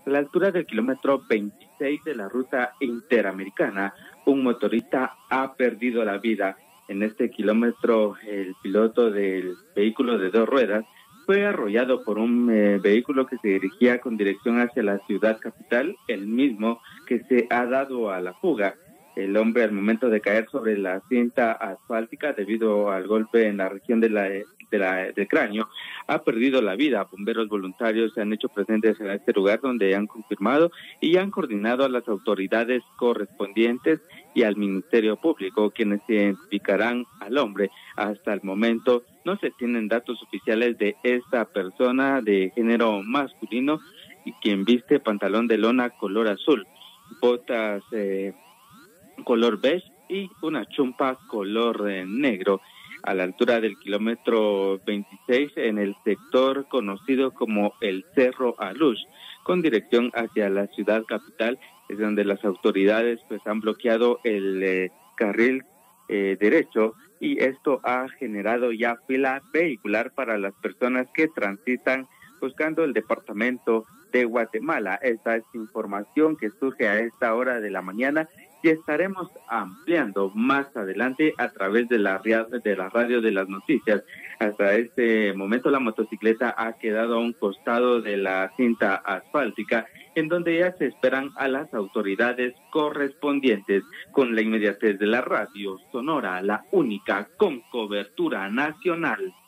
A la altura del kilómetro 26 de la ruta interamericana, un motorista ha perdido la vida. En este kilómetro, el piloto del vehículo de dos ruedas fue arrollado por un vehículo que se dirigía con dirección hacia la ciudad capital, el mismo que se ha dado a la fuga. El hombre, al momento de caer sobre la cinta asfáltica debido al golpe en la región del cráneo, ha perdido la vida. Bomberos voluntarios se han hecho presentes en este lugar, donde han confirmado y han coordinado a las autoridades correspondientes y al Ministerio Público, quienes identificarán al hombre. Hasta el momento no se tienen datos oficiales de esta persona de género masculino, y quien viste pantalón de lona color azul, botas color beige y una chumpa color negro. A la altura del kilómetro 26, en el sector conocido como el Cerro Alush, con dirección hacia la ciudad capital, es donde las autoridades han bloqueado el carril derecho, y esto ha generado ya fila vehicular para las personas que transitan buscando el departamento de Guatemala. Esta es información que surge a esta hora de la mañana, y estaremos ampliando más adelante a través de la radio de las noticias. Hasta este momento la motocicleta ha quedado a un costado de la cinta asfáltica, en donde ya se esperan a las autoridades correspondientes. Con la inmediatez de la radio Sonora, la única con cobertura nacional.